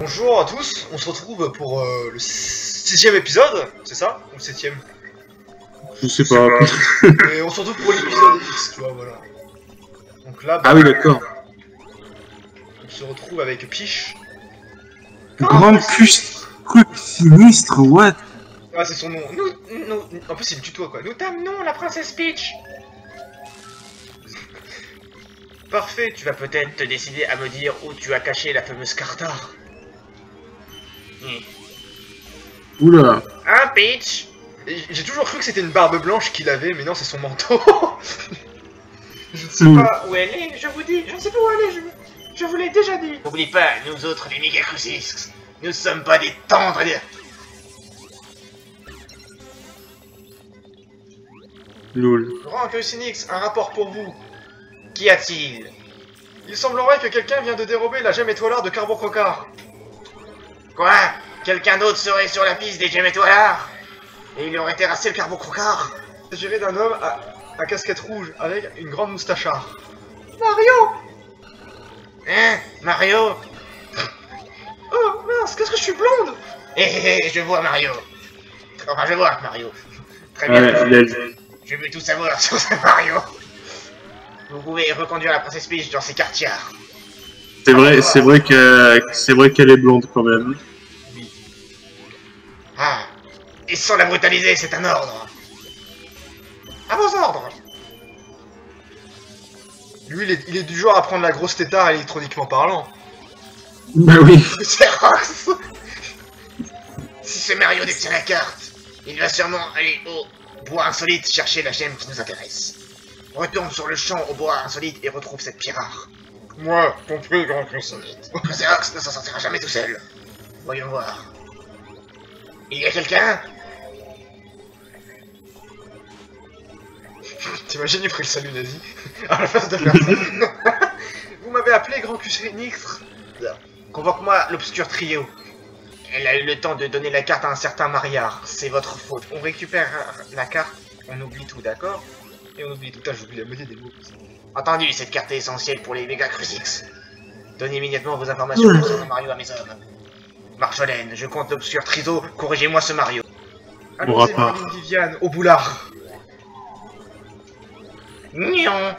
Bonjour à tous, on se retrouve pour le 6ème épisode, c'est ça? Ou le 7ème? Je sais pas. Et on se retrouve pour l'épisode X, tu vois, voilà. Donc là, Ah oui, d'accord. on se retrouve avec Piche. Grand cul sinistre, what? Ah, c'est son nom. En plus, il me tutoie, quoi. Nous t'amenons la princesse Peach. Parfait, tu vas peut-être te décider à me dire où tu as caché la fameuse Cartar. Oula. Hein, Peach? J'ai toujours cru que c'était une barbe blanche qu'il avait, mais non, c'est son manteau. Je ne sais pas où elle est, je vous dis, je ne sais pas où elle est, je vous l'ai déjà dit. N'oublie pas, nous autres, les méga crucix, nous sommes pas des tendres. Lol. Grand Crucinix, un rapport pour vous. Qu'y a-t-il? Il semblerait que quelqu'un vient de dérober la gemme étoilard de Carbocrocard. Quoi? Quelqu'un d'autre serait sur la piste des gemmes étoilards? Et il aurait terrassé le Carbocrocard? C'est géré d'un homme à casquette rouge avec une grande moustachard. Mario! Hein? Mario? Oh mince, qu'est-ce que je suis blonde? Je vois Mario. Enfin, je vois Mario. Très bien. Je veux tout savoir sur ce Mario. Vous pouvez reconduire la princesse Peach dans ses quartiers. C'est vrai qu'elle est blonde quand même. Oui. Ah. Et sans la brutaliser, c'est un ordre. À vos ordres. Lui, il est du genre à prendre la grosse tétard électroniquement parlant. Bah oui. C'est Rox. Si ce Mario détient la carte, il va sûrement aller au bois insolite chercher la gemme qui nous intéresse. Retourne sur le champ au bois insolite et retrouve cette pierre rare. Moi, compris, grand insolite. Rox ne s'en sortira jamais tout seul. Voyons voir. Il y a quelqu'un? T'imagines, il ferait le salut nazi à la face de personne. Vous m'avez appelé grand Crucinix. Convoque-moi l'obscur trio. Elle a eu le temps de donner la carte à un certain Mariard. C'est votre faute. On récupère la carte, on oublie tout, d'accord? Et on oublie tout. Ah, j'oublie la moitié des mots. Entendu, cette carte est essentielle pour les méga crucix. Donnez immédiatement vos informations concernant Mario à mes hommes. Marjolaine, je compte l'obscur trio. Corrigez-moi ce Mario. Allons-y, Marine Viviane, au boulard. Nion.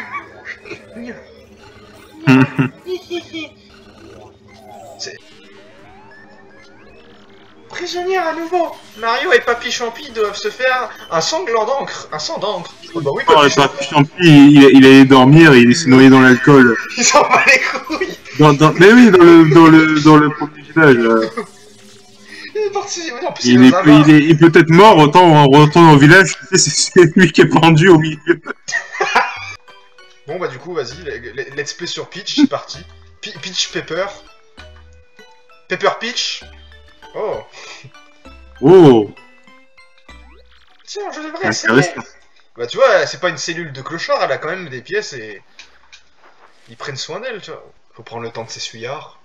Prisonnière à nouveau. Mario et Papy Champi doivent se faire un sanglant d'encre. Un sang d'encre. Oh, bah oui, Papy Champi, il allait dormir et il s'est noyé dans l'alcool. Il s'en bat les couilles. Mais oui, dans le premier village. Il est parti. En plus, il est peut-être mort, autant on retourne au village, c'est lui qui est pendu au milieu. Bon bah du coup, vas-y, let's play sur Peach, c'est parti. Peach Pepper. Pepper Peach. Oh. Oh. Tiens, je devrais essayer. Bah tu vois, c'est pas une cellule de clochard, elle a quand même des pièces et... Ils prennent soin d'elle, tu vois. Faut prendre le temps de s'essuyard.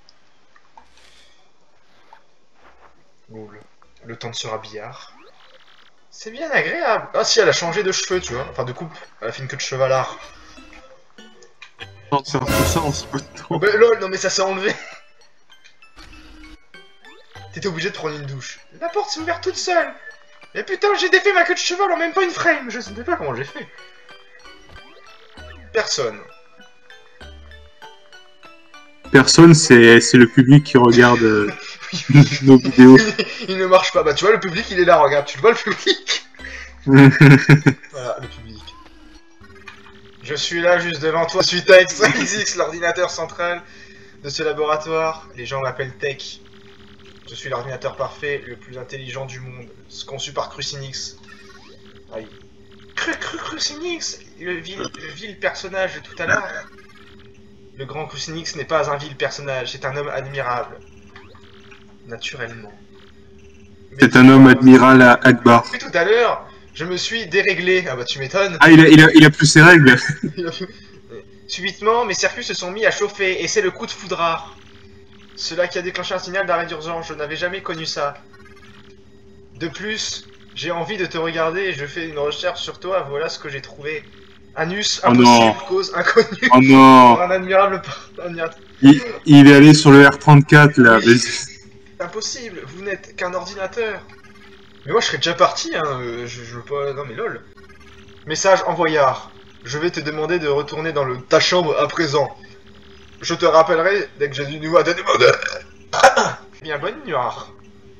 Bon, le temps de se rhabillard. C'est bien agréable. Ah si, elle a changé de cheveux, tu vois. Enfin, de coupe. Elle a fait une queue de chevalard. Non, c'est un peu ça en ce moment. Mais lol, non mais ça s'est enlevé. T'étais obligé de prendre une douche. La porte s'est ouverte toute seule. Mais putain, j'ai défait ma queue de cheval en même pas une frame. Je sais pas comment j'ai fait. Personne. Personne, c'est le public qui regarde nos vidéos. Il ne marche pas. Bah tu vois, le public, il est là, regarde. Tu le vois, le public? Voilà, le public. Je suis là, juste devant toi. Je suis TechXX, l'ordinateur central de ce laboratoire. Les gens m'appellent Tech. Je suis l'ordinateur parfait, le plus intelligent du monde. Conçu par Crucinix. Aïe. Crucinix, le vil personnage de tout à l'heure. Le grand Crucinix n'est pas un vil personnage, c'est un homme admirable. Naturellement. C'est un homme admiral à Akbar. Tout à l'heure, je me suis déréglé. Ah bah tu m'étonnes. Ah, il a plus ses règles. Subitement, mes circuits se sont mis à chauffer et c'est le coup de foudre. Cela qui a déclenché un signal d'arrêt d'urgence, je n'avais jamais connu ça. De plus, j'ai envie de te regarder et je fais une recherche sur toi, voilà ce que j'ai trouvé. Anus impossible, cause inconnue. Oh non. Un admirable... il est allé sur le R34 là, vas-y. Impossible, vous n'êtes qu'un ordinateur. Mais moi je serais déjà parti, hein, je veux pas... Non mais lol. Message envoyard. Je vais te demander de retourner dans ta chambre à présent. Je te rappellerai dès que j'ai du nouveau à te demander. Bien, bonne noire.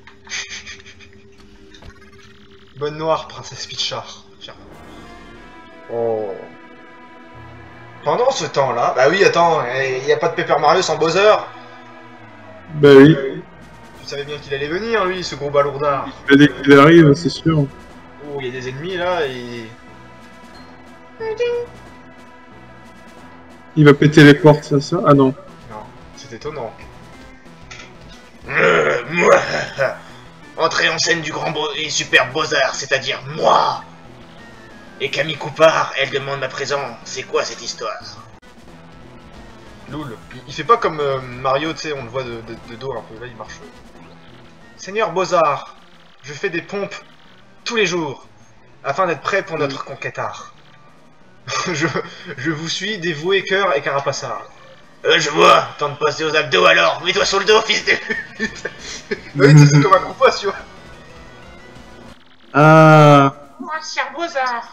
Bonne noire, princesse Pichard. Oh. Pendant ce temps-là... Bah oui, attends, il n'y a pas de Paper Mario sans Bowser. Bah oui. Tu savais bien qu'il allait venir, lui, ce gros balourdard. Dès qu'il arrive, c'est sûr. Oh, il y a des ennemis, là, et... Il va péter les portes, ça? Ah non. Non, c'est étonnant. Entrée en scène du grand et super Bowser, c'est-à-dire moi. Et Camille Coupard, elle demande ma présence. C'est quoi cette histoire? Loul. Il fait pas comme Mario, tu sais, on le voit de dos un peu. Là, il marche. Seigneur Bozard, je fais des pompes tous les jours afin d'être prêt pour notre conquêtard. je vous suis, dévoué, cœur et carapassard. Je vois, temps de passer aux abdos alors. Mets-toi sur le dos, fils de pute. Oui, c'est comme un compost, tu vois. Ah. Moi, Sir Bozard.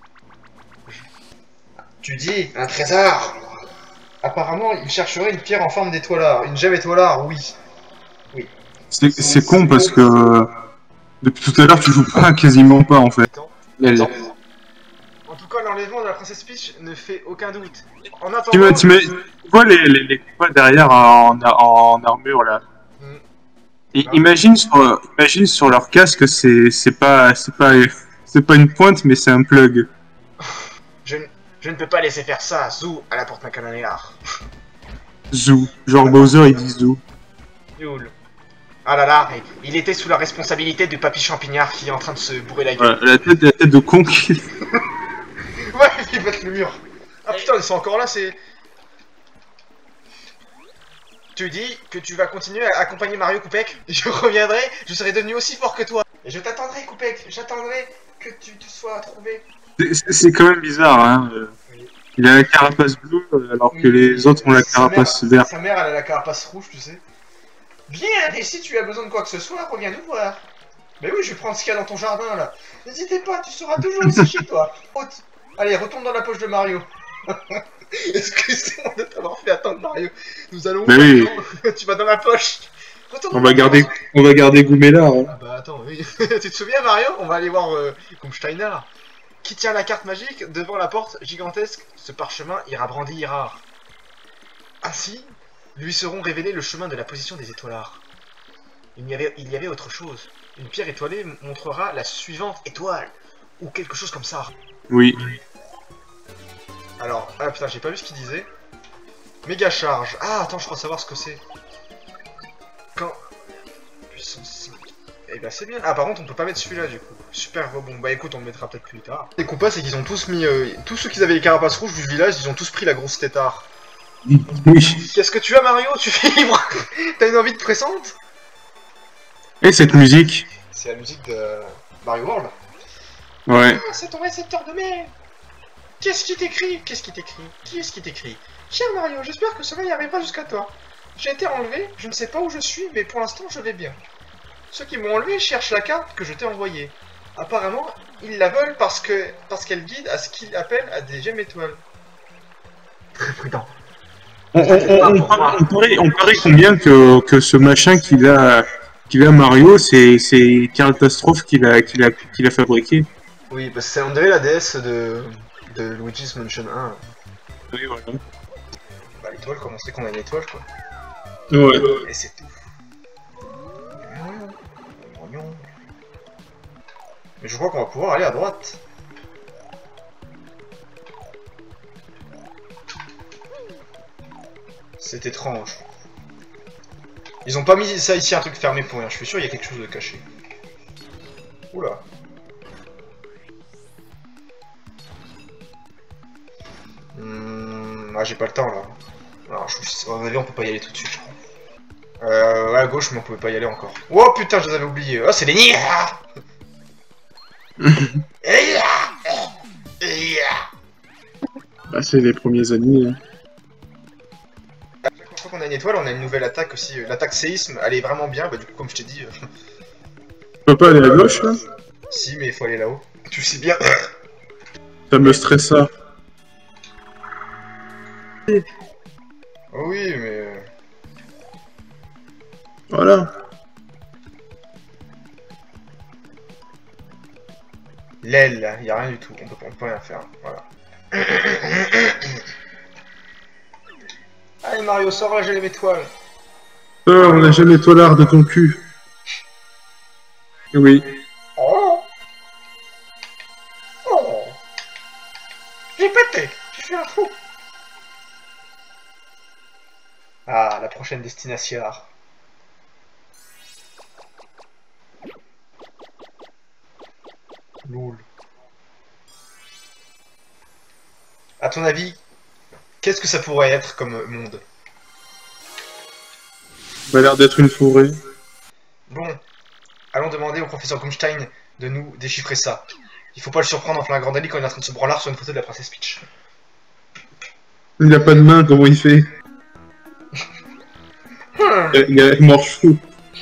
Tu dis, un trésor. Apparemment, il chercherait une pierre en forme d'étoilard. Une gemme étoilard, oui. Oui. C'est con parce que depuis tout à l'heure tu joues pas, quasiment pas en fait. En tout cas, l'enlèvement de la princesse Peach ne fait aucun doute. En attendant... Tu vois les combats derrière en armure là. Et imagine sur leur casque, c'est pas une pointe mais c'est un plug. Je ne peux pas laisser faire ça, Zou à la porte Macananéar. Zou, genre Bowser il dit Zou. Youl. Ah là là, il était sous la responsabilité du papy champignard qui est en train de se bourrer la gueule. La tête de con qui... Ouais, il va être le mur. Ah putain, ils sont encore là, c'est... Tu dis que tu vas continuer à accompagner Mario Coupec. Je reviendrai, je serai devenu aussi fort que toi. Et je t'attendrai, Coupec, j'attendrai que tu te sois trouvé. C'est quand même bizarre, hein. Il a la carapace bleue alors que les autres ont la carapace verte. Sa mère, elle a la carapace rouge, tu sais. Bien, et si tu as besoin de quoi que ce soit, reviens nous voir. Mais oui, je vais prendre ce qu'il y a dans ton jardin, là. N'hésitez pas, tu seras toujours ici chez toi. Allez, retourne dans la poche de Mario. Excusez-moi de t'avoir fait attendre, Mario. Nous allons... Mais oui. Tu vas dans la poche. On va garder Goumela. Hein. Ah bah attends, oui. Tu te souviens, Mario? On va aller voir Kumsteiner. Qui tient la carte magique devant la porte gigantesque. Ce parchemin ira brandi rare. Ainsi, lui seront révélés le chemin de la position des étoilards. Il y avait autre chose. Une pierre étoilée montrera la suivante étoile. Ou quelque chose comme ça. Oui. Alors, ah putain, j'ai pas vu ce qu'il disait. Méga charge. Ah, attends, je crois savoir ce que c'est. Quand... Puissance 5. Eh ben c'est bien. Ah, par contre, on peut pas mettre celui-là, du coup. Super rebond. Bah écoute, on le mettra peut-être plus tard. Les compas, c'est qu'ils ont tous mis... tous ceux qui avaient les carapaces rouges du village, ils ont tous pris la grosse tétard. Oui. Qu'est-ce que tu as, Mario? Tu vibres? T'as une envie de pressante? Et cette musique? C'est la musique de Mario World. Ouais. Ah, c'est ton récepteur de mail. Qu'est-ce qui t'écrit? Qu'est-ce qui t'écrit? Qui est-ce qui t'écrit? Cher Mario, j'espère que cela y arrivera jusqu'à toi. J'ai été enlevé, je ne sais pas où je suis, mais pour l'instant je vais bien. Ceux qui m'ont enlevé cherchent la carte que je t'ai envoyée. Apparemment, ils la veulent parce qu'elle guide à ce qu'ils appellent à des gemmes étoiles. Très prudent. On parie combien que ce machin qu'il a Mario, c'est Catastrophe qu'il a fabriqué. Oui, parce que c'est on dirait la DS de Luigi's Mansion 1. Oui, voilà. Bah l'étoile, comment c'est qu'on a une étoile, quoi. Ouais. Et c'est tout. Mais je crois qu'on va pouvoir aller à droite. C'est étrange. Ils ont pas mis ça ici, un truc fermé pour rien. Je suis sûr qu'il y a quelque chose de caché. Oula. Ah, j'ai pas le temps là. Alors, à mon avis, on peut pas y aller tout de suite, je crois. Ouais, à gauche, mais on pouvait pas y aller encore. Oh putain, je les avais oubliés. Oh, c'est des nids. Bah, c'est les premiers amis. Hein. Chaque fois qu'on une étoile, on a une nouvelle attaque aussi. L'attaque séisme, elle est vraiment bien. Bah, du coup, comme je t'ai dit. Tu peux pas aller à gauche là? Si, mais il faut aller là-haut. Tu sais bien. Ça me stressa. Oh oui, mais. Voilà. L'aile, il y a rien du tout. On peut rien faire. Voilà. Allez Mario, sors là, j'ai les étoiles. On n'a jamais toilard de ton cul. Oui. Oh. Oh. J'ai pété. J'ai fait un trou. Ah, la prochaine destination. Loul. À ton avis, qu'est-ce que ça pourrait être comme monde? Ça a l'air d'être une forêt. Bon, allons demander au professeur Gumstein de nous déchiffrer ça. Il faut pas le surprendre en flagrant délit quand il est en train de se branler sur une photo de la princesse Peach. Il n'a pas de main, comment il fait? Il a morche fou.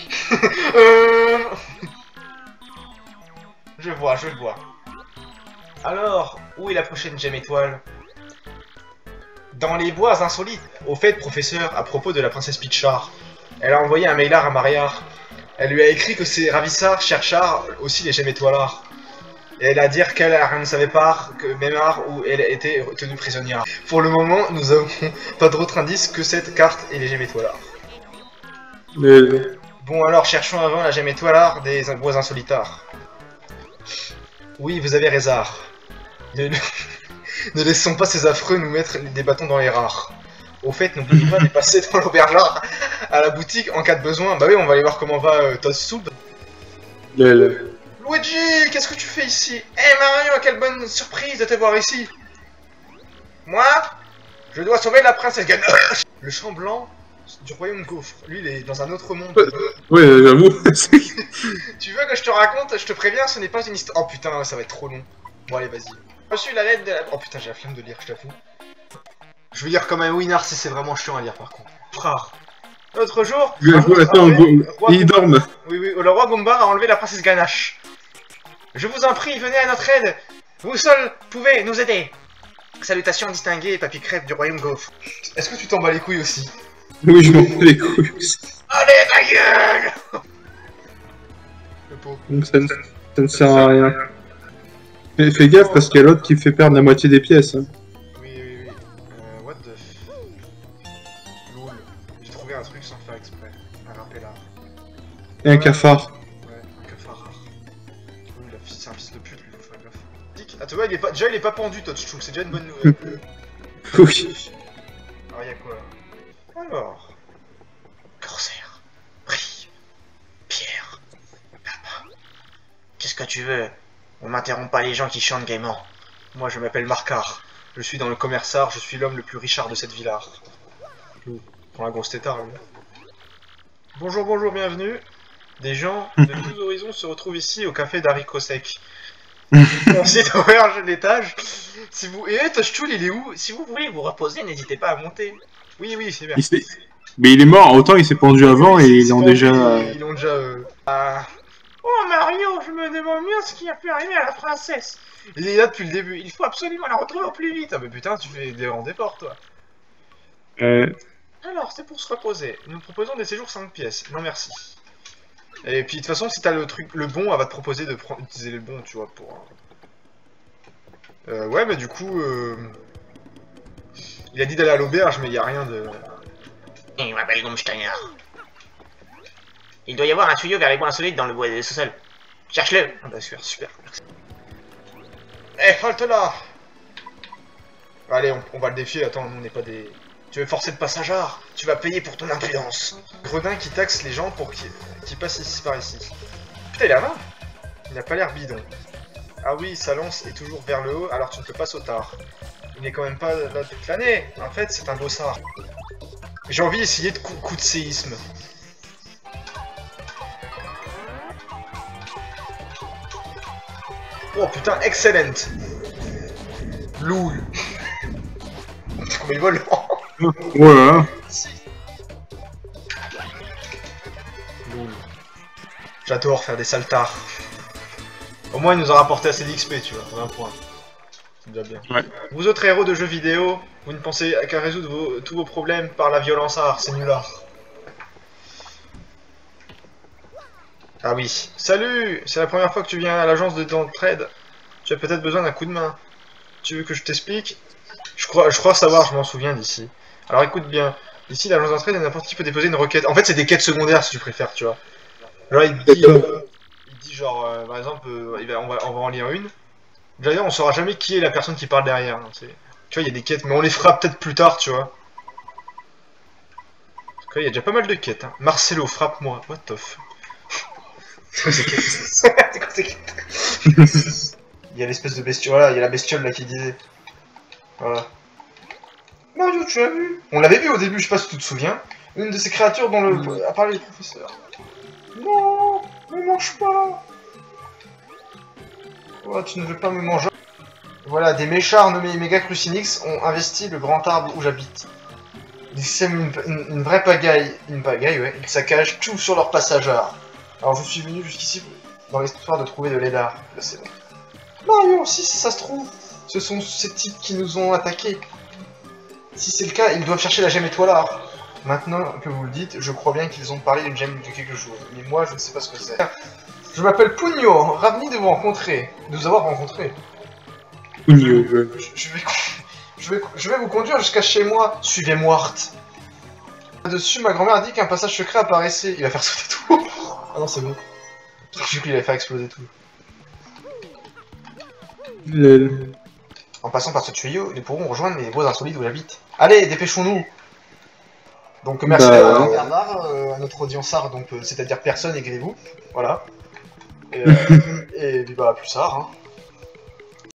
Je vois, je vois. Alors, où est la prochaine gemme étoile? Dans les bois insolites. Au fait, professeur, à propos de la princesse Peachard, elle a envoyé un mailard à Mariard. Elle lui a écrit que ses ravissards cherchard aussi les gemmes étoilards. Et elle a dit qu'elle ne savait pas que Mémar où elle était tenue prisonnière. Pour le moment, nous avons pas d'autre indice que cette carte et les gemmes étoilards. Bon alors, cherchons avant la gemme étoilard des bois insolitards. Oui, vous avez raison. Ne laissons pas ces affreux nous mettre des bâtons dans les rares. Au fait, n'oubliez pas de passer dans l'auberge à la boutique en cas de besoin. Bah oui, on va aller voir comment va Toast Soup. Luigi, qu'est-ce que tu fais ici? Eh Mario, quelle bonne surprise de te voir ici. Moi, je dois sauver la princesse Ganache. Le champ blanc du royaume Gaufre. Lui, il est dans un autre monde. Ouais, j'avoue. Tu veux que je te raconte? Je te préviens, ce n'est pas une histoire. Oh putain, ça va être trop long. Bon, allez, vas-y. J'ai reçu la lettre de la... Oh putain, j'ai la flemme de lire, je t'avoue. Je vais lire comme un winner si c'est vraiment chiant à lire par contre. Frère. L'autre jour... Attends, il dorme. Oui, le roi Goomba a enlevé la princesse Ganache. Je vous en prie, venez à notre aide. Vous seuls pouvez nous aider. Salutations distinguées, papy crêpe du royaume Gaufre. Est-ce que tu t'en bats les couilles aussi? Oui, je m'en bats les couilles aussi. Allez, ta gueule. Le pauvre. Donc ça ne sert à rien. Mais fais gaffe parce qu'il y a l'autre qui fait perdre la moitié des pièces. Hein. Oui. What the f... Lol. J'ai trouvé un truc sans faire exprès. Un rappelard. Et un cafard. Ouais, un cafard rare. C'est un fils de pute, lui, faut faire gaffe. Ah, tu vois, déjà il est pas pendu, Touchchou, c'est déjà une bonne nouvelle. Oui. Alors, y'a quoi? Alors... Corsaire, Brie, Pierre, Lapin. Qu'est-ce que tu veux? On m'interrompt pas les gens qui chantent gaiement. Moi, je m'appelle Marcard. Je suis dans le commerçard, je suis l'homme le plus richard de cette villard. Prends la grosse tétard, lui. Bonjour, bienvenue. Des gens de tous horizons se retrouvent ici au café d'Haricot Sec. Mon site ouvert l'étage. Si vous... Et Touchtool, il est où? Si vous voulez vous reposer, n'hésitez pas à monter. Oui, c'est bien. Mais il est mort, autant il s'est pendu avant et ils l'ont déjà... Ils l'ont déjà... Oh Mario, je me demande bien ce qui a pu arriver à la princesse. Il est là depuis le début, il faut absolument la retrouver au plus vite. Ah mais putain, tu fais des rendez-ports toi. Alors, c'est pour se reposer. Nous proposons des séjours 5 pièces. Non merci. Et puis de toute façon, si t'as le truc, le bon, elle va te proposer de utiliser le bon, tu vois, pour... ouais, mais du coup... Il a dit d'aller à l'auberge, mais il y a rien de... Il m'appelle Gumsteiner. Il doit y avoir un tuyau vers les bois insolites dans le bois des sous-sols. Cherche-le. Ah bah super. Eh, halte là. Allez, on va le défier, attends, on n'est pas des... Tu veux forcer le passagard? Tu vas payer pour ton impudence. Gredin qui taxe les gens pour qu'ils passent ici par ici. Putain, il est là. Il n'a pas l'air bidon. Ah oui, sa lance est toujours vers le haut, alors tu ne peux pas sautard. Il n'est quand même pas là toute l'année. En fait, c'est un bossard. J'ai envie d'essayer de coup de séisme. Oh putain, excellent. Loul. Combien il vole? Voilà. J'adore faire des saltards. Au moins, il nous a rapporté assez d'XP, tu vois, 20 points. C'est déjà bien. Ouais. Vous autres héros de jeux vidéo, vous ne pensez qu'à résoudre tous vos problèmes par la violence art, c'est nulard. Ah oui. Salut! C'est la première fois que tu viens à l'agence d'entraide. Tu as peut-être besoin d'un coup de main. Tu veux que je t'explique? Je crois savoir, je m'en souviens d'ici. Alors écoute bien. Ici, l'agence d'entraide, n'importe qui peut déposer une requête. En fait, c'est des quêtes secondaires si tu préfères, tu vois. Genre, il dit genre, par exemple, on va en lire une. D'ailleurs, on saura jamais qui est la personne qui parle derrière. Hein, tu vois, il y a des quêtes, mais on les fera peut-être plus tard, tu vois. Parce qu'il y a déjà pas mal de quêtes. Hein. Marcelo, frappe-moi. What the fuck? C'est quoi ces quêtes? Il y a l'espèce de bestiole, voilà, il y a la bestiole là qui disait. Voilà. Mario, tu as vu? On l'avait vu au début, je sais pas si tu te souviens. Une de ces créatures dont a parlé le professeur. Non, ne mange pas. Oh, tu ne veux pas me manger. Voilà, des méchards nommés Megacrucinix ont investi le grand arbre où j'habite. Ils sèment une vraie pagaille. Une pagaille, ouais. Ils saccagent tout sur leur passage. Alors je suis venu jusqu'ici dans l'espoir de trouver de l'édard. Là c'est bon. Mario, si ça se trouve, ce sont ces types qui nous ont attaqués. Si c'est le cas, ils doivent chercher la gemme étoilard. Maintenant que vous le dites, je crois bien qu'ils ont parlé d'une gemme de quelque chose. Mais moi, je ne sais pas ce que c'est. Je m'appelle Pugno, ravi de vous rencontrer. De vous avoir rencontré. Pugno. Je vais vous conduire jusqu'à chez moi. Suivez-moi. Dessus, ma grand-mère a dit qu'un passage secret apparaissait. Il va faire sauter tout. Ah non, c'est bon. J'ai cru qu'il allait faire exploser tout. En passant par ce tuyau, nous pourrons rejoindre les bois insolites où j'habite. Allez, dépêchons-nous. Donc merci à Bernard, à notre audiencard, donc c'est-à-dire personne, écrivez-vous. Voilà. Et puis bah, plus tard. Hein.